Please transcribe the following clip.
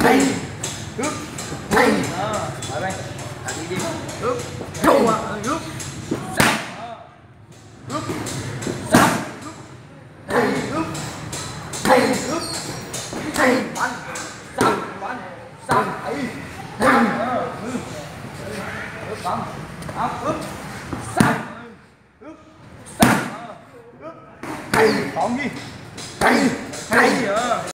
thầy ướp thầy ở đây đi ướp đâu à ướp sắp ướp sắp thầy ướp thầy ướp thầy bắn sắp bắn sắp thầy thầy ướp bắn ướp sắp ướp sắp ướp thầy còn gì thầy thầy